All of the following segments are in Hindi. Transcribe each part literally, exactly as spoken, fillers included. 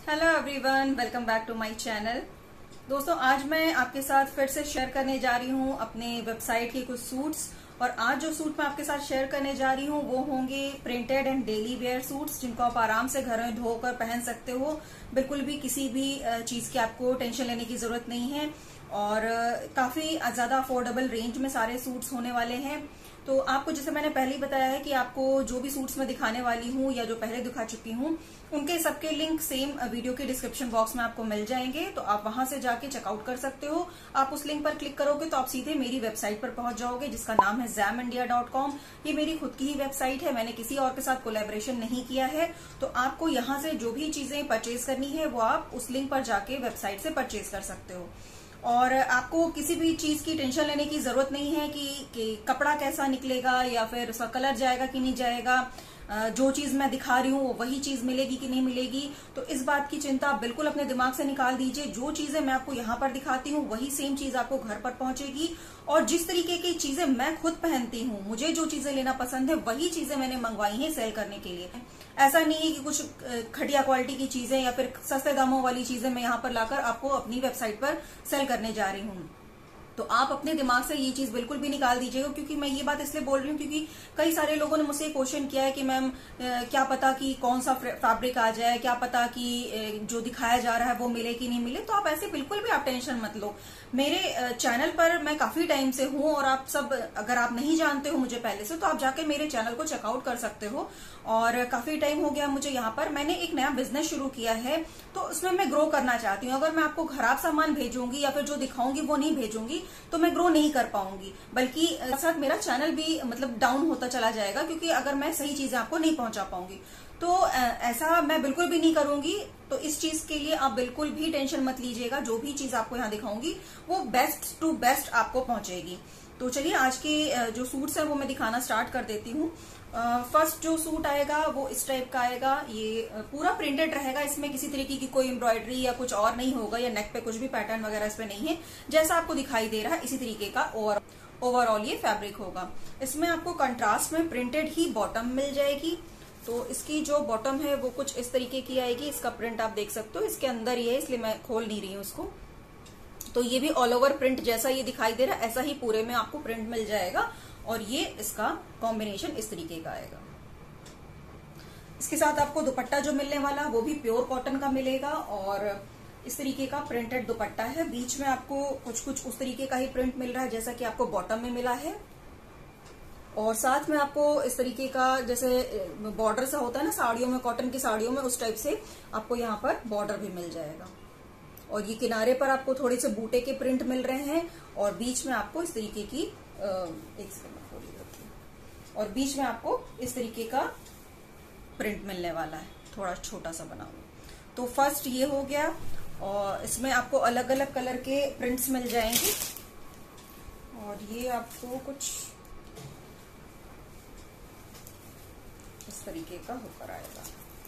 Hello everyone, welcome back to my channel. दोस्तों, आज मैं आपके साथ फिर से शेयर करने जा रही हूँ अपने वेबसाइट के कुछ सूट्स। और आज जो सूट मैं आपके साथ शेयर करने जा रही हूँ वो होंगे printed and daily wear suits, जिनको आप आराम से घर में धोकर पहन सकते हो। बिल्कुल भी किसी भी चीज की आपको टेंशन लेने की जरूरत नहीं है और काफी ज्यादा अफोर्डेबल रेंज में सारे सूट्स होने वाले हैं। तो आपको, जैसे मैंने पहले ही बताया है कि आपको जो भी सूट्स मैं दिखाने वाली हूँ या जो पहले दिखा चुकी हूँ, उनके सबके लिंक सेम वीडियो के डिस्क्रिप्शन बॉक्स में आपको मिल जाएंगे। तो आप वहां से जाके चेकआउट कर सकते हो। आप उस लिंक पर क्लिक करोगे तो आप सीधे मेरी वेबसाइट पर पहुंच जाओगे, जिसका नाम है जैम इंडिया डॉट कॉम। ये मेरी खुद की ही वेबसाइट है, मैंने किसी और के साथ कोलैबोरेशन नहीं किया है। तो आपको यहाँ से जो भी चीजें परचेज करनी है वो आप उस लिंक पर जाके वेबसाइट से परचेज कर सकते हो। और आपको किसी भी चीज की टेंशन लेने की जरूरत नहीं है कि, कि कपड़ा कैसा निकलेगा या फिर उसका कलर जाएगा कि नहीं जाएगा, जो चीज मैं दिखा रही हूँ वो वही चीज मिलेगी कि नहीं मिलेगी। तो इस बात की चिंता आप बिल्कुल अपने दिमाग से निकाल दीजिए। जो चीजें मैं आपको यहाँ पर दिखाती हूँ वही सेम चीज आपको घर पर पहुंचेगी। और जिस तरीके की चीजें मैं खुद पहनती हूँ, मुझे जो चीजें लेना पसंद है वही चीजें मैंने मंगवाई हैं सेल करने के लिए। ऐसा नहीं है कि कुछ घटिया क्वालिटी की चीजें या फिर सस्ते दामों वाली चीजें मैं यहाँ पर लाकर आपको अपनी वेबसाइट पर सेल करने जा रही हूँ। तो आप अपने दिमाग से ये चीज बिल्कुल भी निकाल दीजिएगा, क्योंकि मैं ये बात इसलिए बोल रही हूँ क्योंकि कई सारे लोगों ने मुझसे क्वेश्चन किया है कि मैम क्या पता कि कौन सा फैब्रिक आ जाए, क्या पता कि जो दिखाया जा रहा है वो मिले कि नहीं मिले। तो आप ऐसे बिल्कुल भी आप टेंशन मत लो। मेरे चैनल पर मैं काफी टाइम से हूँ और आप सब, अगर आप नहीं जानते हो मुझे पहले से, तो आप जाके मेरे चैनल को चेकआउट कर सकते हो। और काफी टाइम हो गया मुझे यहाँ पर। मैंने एक नया बिजनेस शुरू किया है, तो उसमें मैं ग्रो करना चाहती हूँ। अगर मैं आपको खराब सामान भेजूंगी या फिर जो दिखाऊंगी वो नहीं भेजूंगी तो मैं ग्रो नहीं कर पाऊंगी, बल्कि साथ मेरा चैनल भी मतलब डाउन होता चला जाएगा, क्योंकि अगर मैं सही चीजें आपको नहीं पहुंचा पाऊंगी। तो ऐसा मैं बिल्कुल भी नहीं करूंगी। तो इस चीज के लिए आप बिल्कुल भी टेंशन मत लीजिएगा। जो भी चीज आपको यहाँ दिखाऊंगी वो बेस्ट टू बेस्ट आपको पहुंचेगी। तो चलिए, आज के जो सूट्स हैं वो मैं दिखाना स्टार्ट कर देती हूँ। फर्स्ट जो सूट आएगा वो इस टाइप का आएगा। ये पूरा प्रिंटेड रहेगा, इसमें किसी तरीके की कोई एम्ब्रॉयडरी या कुछ और नहीं होगा, या नेक पे कुछ भी पैटर्न वगैरह इस पे नहीं है। जैसा आपको दिखाई दे रहा है इसी तरीके का ओवर ओवरऑल ये फैब्रिक होगा। इसमें आपको कंट्रास्ट में प्रिंटेड ही बॉटम मिल जाएगी। तो इसकी जो बॉटम है वो कुछ इस तरीके की आएगी। इसका प्रिंट आप देख सकते हो, इसके अंदर ही है इसलिए मैं खोल नहीं रही हूँ इसको। तो ये भी ऑल ओवर प्रिंट जैसा ये दिखाई दे रहा है ऐसा ही पूरे में आपको प्रिंट मिल जाएगा। और ये इसका कॉम्बिनेशन इस तरीके का आएगा। इसके साथ आपको दुपट्टा जो मिलने वाला वो भी प्योर कॉटन का मिलेगा और इस तरीके का प्रिंटेड दुपट्टा है। बीच में आपको कुछ कुछ उस तरीके का ही प्रिंट मिल रहा है जैसा कि आपको बॉटम में मिला है। और साथ में आपको इस तरीके का, जैसे बॉर्डर सा होता है ना साड़ियों में, कॉटन की साड़ियों में, उस टाइप से आपको यहाँ पर बॉर्डर भी मिल जाएगा। और ये किनारे पर आपको थोड़े से बूटे के प्रिंट मिल रहे हैं और बीच में आपको इस तरीके की एक सेकंड और बीच में आपको इस तरीके का प्रिंट मिलने वाला है, थोड़ा छोटा सा बना हुआ। तो फर्स्ट ये हो गया। और इसमें आपको अलग अलग कलर के प्रिंट्स मिल जाएंगे और ये आपको कुछ इस तरीके का होकर आएगा।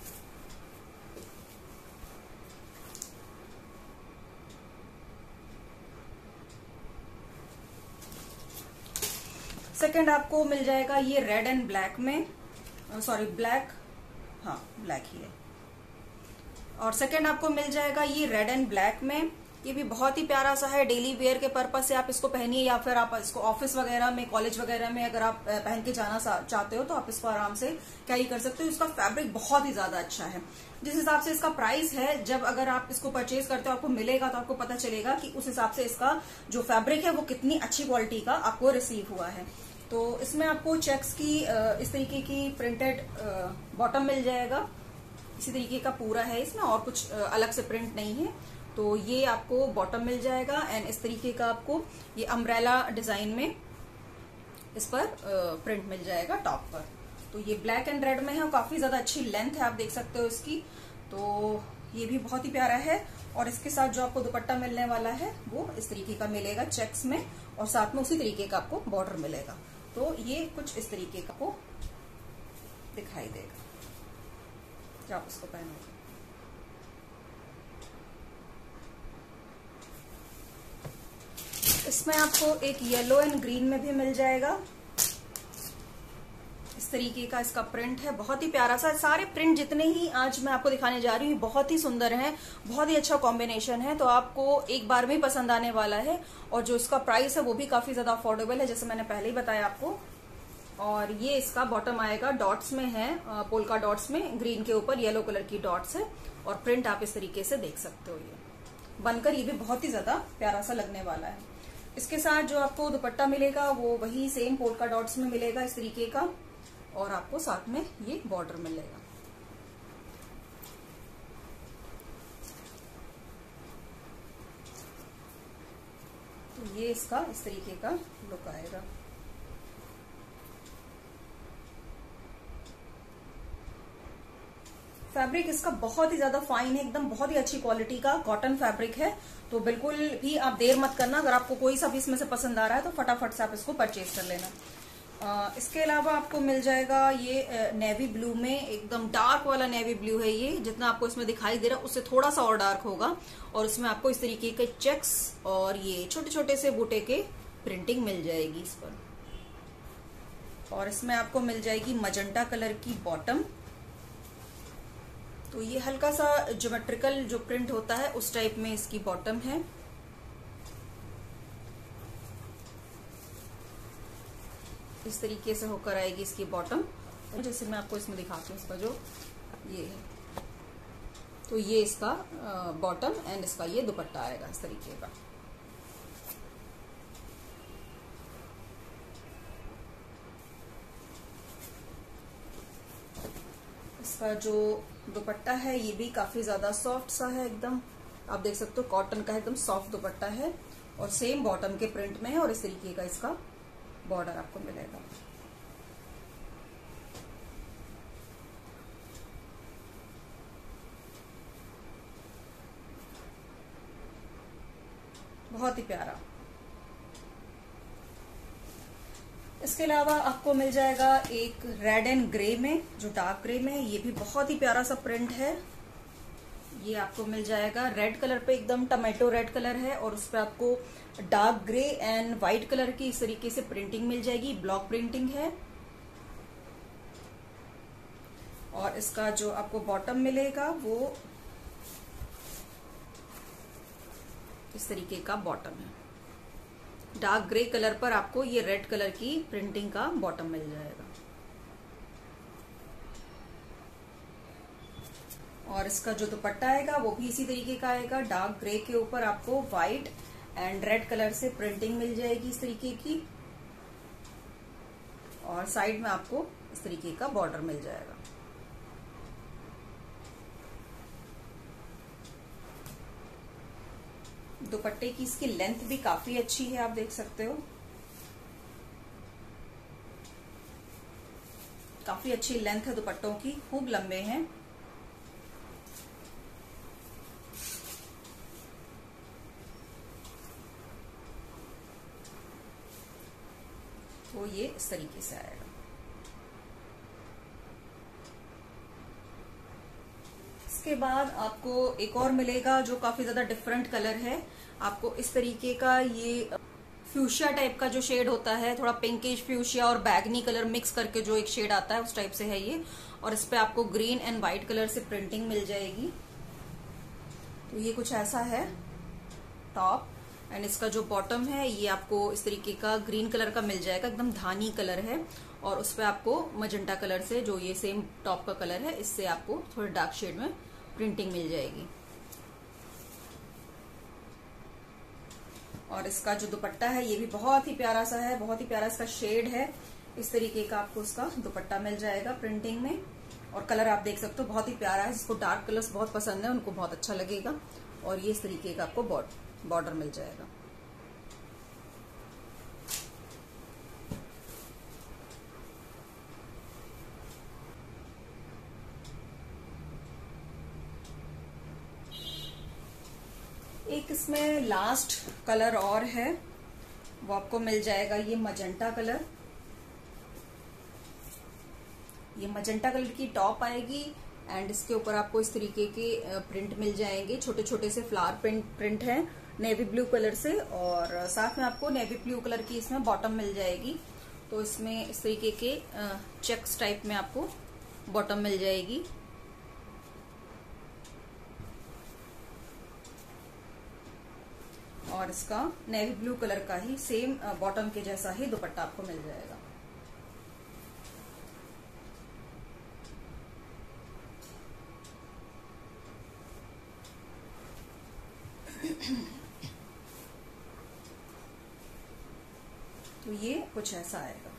सेकंड आपको मिल जाएगा ये रेड एंड ब्लैक में, सॉरी ब्लैक, हाँ ब्लैक ही है। और सेकंड आपको मिल जाएगा ये रेड एंड ब्लैक में। ये भी बहुत ही प्यारा सा है। डेली वेयर के पर्पज से आप इसको पहनिए या फिर आप इसको ऑफिस वगैरह में, कॉलेज वगैरह में अगर आप पहन के जाना चाहते हो तो आप इसको आराम से कैरी कर सकते हो। इसका फैब्रिक बहुत ही ज्यादा अच्छा है। जिस हिसाब से इसका प्राइस है, जब अगर आप इसको परचेज करते हो आपको मिलेगा तो आपको पता चलेगा कि उस हिसाब से इसका जो फैब्रिक है वो कितनी अच्छी क्वालिटी का आपको रिसीव हुआ है। तो इसमें आपको चेक्स की इस तरीके की प्रिंटेड बॉटम मिल जाएगा। इसी तरीके का पूरा है, इसमें और कुछ अलग से प्रिंट नहीं है। तो ये आपको बॉटम मिल जाएगा एंड इस तरीके का आपको ये अम्ब्रेला डिजाइन में इस पर प्रिंट मिल जाएगा टॉप पर। तो ये ब्लैक एंड रेड में है और काफी ज्यादा अच्छी लेंथ है, आप देख सकते हो इसकी। तो ये भी बहुत ही प्यारा है। और इसके साथ जो आपको दुपट्टा मिलने वाला है वो इस तरीके का मिलेगा चेक्स में, और साथ में उसी तरीके का आपको बॉर्डर मिलेगा। तो ये कुछ इस तरीके का आपको दिखाई देगा जब आप इसको पहनोगे। इसमें आपको एक येलो एंड ग्रीन में भी मिल जाएगा। इस तरीके का इसका प्रिंट है, बहुत ही प्यारा सा। सारे प्रिंट जितने ही आज मैं आपको दिखाने जा रही हूँ बहुत ही सुंदर हैं, बहुत ही अच्छा कॉम्बिनेशन है, तो आपको एक बार में पसंद आने वाला है। और जो इसका प्राइस है वो भी काफी ज्यादा अफोर्डेबल है, जैसे मैंने पहले ही बताया आपको। और ये इसका बॉटम आएगा, डॉट्स में है, पोल्का डॉट्स में, ग्रीन के ऊपर येलो कलर की डॉट्स है। और प्रिंट आप इस तरीके से देख सकते हो, ये बनकर ये भी बहुत ही ज्यादा प्यारा सा लगने वाला है। इसके साथ जो आपको दुपट्टा मिलेगा वो वही सेम पोल्का डॉट्स में मिलेगा इस तरीके का, और आपको साथ में ये बॉर्डर मिलेगा। तो ये इसका इस तरीके का लुक आएगा। फैब्रिक इसका बहुत ही ज्यादा फाइन है, एकदम बहुत ही अच्छी क्वालिटी का कॉटन फैब्रिक है। तो बिल्कुल भी आप देर मत करना, अगर आपको कोई सा भी इसमें से पसंद आ रहा है तो फटाफट से आप इसको परचेज कर लेना। आ, इसके अलावा आपको मिल जाएगा ये नेवी ब्लू में, एकदम डार्क वाला नेवी ब्लू है ये, जितना आपको इसमें दिखाई दे रहा है उससे थोड़ा सा और डार्क होगा। और उसमें आपको इस तरीके के चेक्स और ये छोटे छोटे से बूटे के प्रिंटिंग मिल जाएगी इस पर। और इसमें आपको मिल जाएगी मजेंटा कलर की बॉटम। तो ये हल्का सा ज्योमेट्रिकल जो प्रिंट होता है उस टाइप में इसकी बॉटम है। इस तरीके से होकर आएगी इसकी बॉटम, जैसे मैं आपको इसमें दिखाती हूँ। इसका जो ये है, तो ये इसका बॉटम एंड इसका ये दुपट्टा आएगा इस तरीके का। इसका जो दुपट्टा है ये भी काफी ज्यादा सॉफ्ट सा है, एकदम आप देख सकते हो कॉटन का एकदम सॉफ्ट दुपट्टा है, और सेम बॉटम के प्रिंट में है। और इस तरीके का इसका बॉर्डर आपको मिलेगा। बहुत ही प्यारा। इसके अलावा आपको मिल जाएगा एक रेड एंड ग्रे में, जो डार्क ग्रे में है, ये भी बहुत ही प्यारा सा प्रिंट है। ये आपको मिल जाएगा रेड कलर पे, एकदम टमेटो रेड कलर है, और उस पर आपको dark grey and white colour की इस तरीके से प्रिंटिंग मिल जाएगी, ब्लॉक प्रिंटिंग है। और इसका जो आपको बॉटम मिलेगा वो इस तरीके का बॉटम है, डार्क ग्रे कलर पर आपको ये रेड कलर की प्रिंटिंग का बॉटम मिल जाएगा। और इसका जो दुपट्टा आएगा वो भी इसी तरीके का आएगा, डार्क ग्रे के ऊपर आपको व्हाइट एंड रेड कलर से प्रिंटिंग मिल जाएगी इस तरीके की, और साइड में आपको इस तरीके का बॉर्डर मिल जाएगा। दुपट्टे की इसकी लेंथ भी काफी अच्छी है, आप देख सकते हो, काफी अच्छी लेंथ है दुपट्टों की, खूब लंबे हैं। तो ये इस तरीके से आएगा। इसके बाद आपको एक और मिलेगा जो काफी ज्यादा डिफरेंट कलर है। आपको इस तरीके का ये फ्यूशिया टाइप का जो शेड होता है, थोड़ा पिंकिश फ्यूशिया और बैगनी कलर मिक्स करके जो एक शेड आता है उस टाइप से है ये। और इस पे आपको ग्रीन एंड व्हाइट कलर से प्रिंटिंग मिल जाएगी। तो ये कुछ ऐसा है टॉप, एंड इसका जो बॉटम है ये आपको इस तरीके का ग्रीन कलर का मिल जाएगा, एकदम धानी कलर है। और उस पे आपको मजेंटा कलर से, जो ये सेम टॉप का कलर है, इससे आपको थोड़े डार्क शेड में प्रिंटिंग मिल जाएगी। और इसका जो दुपट्टा है ये भी बहुत ही प्यारा सा है, बहुत ही प्यारा इसका शेड है। इस तरीके का आपको इसका दुपट्टा मिल जाएगा प्रिंटिंग में, और कलर आप देख सकते हो बहुत ही प्यारा है। जिसको डार्क कलर्स बहुत पसंद है उनको बहुत अच्छा लगेगा। और ये इस तरीके का आपको बॉर्डर मिल जाएगा। एक इसमें लास्ट कलर और है, वो आपको मिल जाएगा ये मजेंटा कलर। ये मजेंटा कलर की टॉप आएगी, एंड इसके ऊपर आपको इस तरीके के प्रिंट मिल जाएंगे, छोटे छोटे से फ्लावर प्रिंट प्रिंट है नेवी ब्लू कलर से, और साथ में आपको नेवी ब्लू कलर की इसमें बॉटम मिल जाएगी। तो इसमें इस तरीके के चेक्स टाइप में आपको बॉटम मिल जाएगी। और इसका नेवी ब्लू कलर का ही सेम बॉटम के जैसा ही दुपट्टा आपको मिल जाएगा। तो ये कुछ ऐसा आएगा।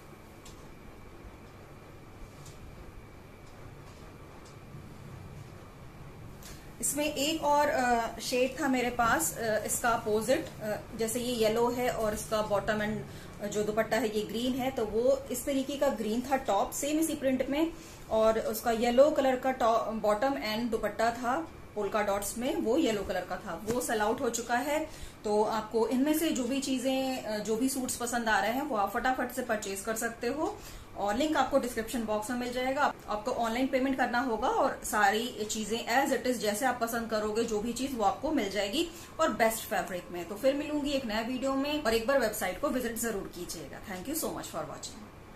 इसमें एक और शेड था मेरे पास, इसका अपोजिट, जैसे ये येलो है और इसका बॉटम एंड जो दुपट्टा है ये ग्रीन है, तो वो इस तरीके का ग्रीन था टॉप, सेम इसी प्रिंट में, और उसका येलो कलर का टॉप बॉटम एंड दुपट्टा था पोल्का डॉट्स में, वो येलो कलर का था, वो सेल आउट हो चुका है। तो आपको इनमें से जो भी चीजें, जो भी सूट्स पसंद आ रहे हैं वो आप फटाफट से परचेज कर सकते हो, और लिंक आपको डिस्क्रिप्शन बॉक्स में मिल जाएगा। आपको ऑनलाइन पेमेंट करना होगा और सारी चीजें एज इट इज जैसे आप पसंद करोगे जो भी चीज वो आपको मिल जाएगी, और बेस्ट फैब्रिक में। तो फिर मिलूंगी एक नया वीडियो में, और एक बार वेबसाइट को विजिट जरूर कीजिएगा। Thank you so much for watching.